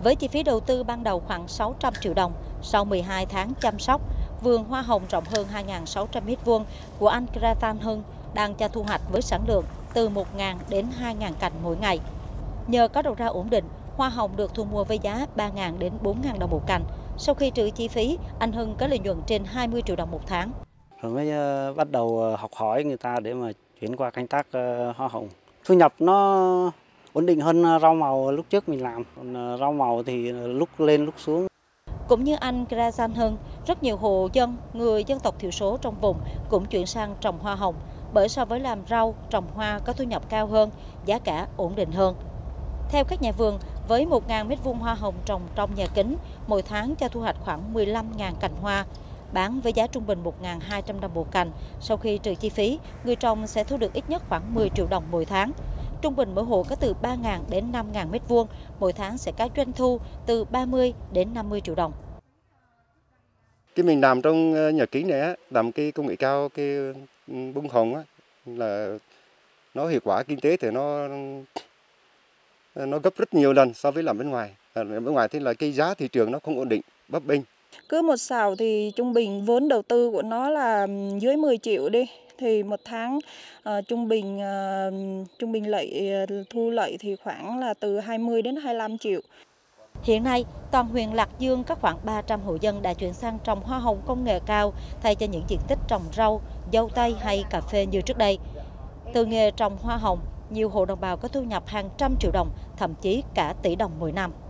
Với chi phí đầu tư ban đầu khoảng 600 triệu đồng, sau 12 tháng chăm sóc, vườn hoa hồng rộng hơn 2.600 m² của anh Kratan Hưng đang cho thu hoạch với sản lượng từ 1.000 đến 2.000 cành mỗi ngày. Nhờ có đầu ra ổn định, hoa hồng được thu mua với giá 3.000 đến 4.000 đồng một cành. Sau khi trừ chi phí, anh Hưng có lợi nhuận trên 20 triệu đồng một tháng. Rồi mới bắt đầu học hỏi người ta để mà chuyển qua canh tác hoa hồng. Thu nhập nó ổn định hơn rau màu lúc trước mình làm. Còn rau màu thì lúc lên lúc xuống. Cũng như anh Kratan Hưng, rất nhiều hộ dân, người dân tộc thiểu số trong vùng cũng chuyển sang trồng hoa hồng. Bởi so với làm rau, trồng hoa có thu nhập cao hơn, giá cả ổn định hơn. Theo các nhà vườn, với 1.000 m² hoa hồng trồng trong nhà kính, mỗi tháng cho thu hoạch khoảng 15.000 cành hoa, bán với giá trung bình 1.200 đồng một cành. Sau khi trừ chi phí, người trồng sẽ thu được ít nhất khoảng 10 triệu đồng mỗi tháng. Trung bình mỗi hộ có từ 3.000 đến 5.000 m², mỗi tháng sẽ có doanh thu từ 30 đến 50 triệu đồng. Cái mình làm trong nhà kính này á, làm cái công nghệ cao, cái bông hồng á, là nó hiệu quả kinh tế thì nó gấp rất nhiều lần so với làm bên ngoài. Bên ngoài thì là cái giá thị trường nó không ổn định, bấp bênh. Cứ một sào thì trung bình vốn đầu tư của nó là dưới 10 triệu đi. Thì một tháng trung bình thu lợi thì khoảng là từ 20 đến 25 triệu. Hiện nay, toàn huyện Lạc Dương có khoảng 300 hộ dân đã chuyển sang trồng hoa hồng công nghệ cao thay cho những diện tích trồng rau, dâu tây hay cà phê như trước đây. Từ nghề trồng hoa hồng, nhiều hộ đồng bào có thu nhập hàng trăm triệu đồng, thậm chí cả tỷ đồng mỗi năm.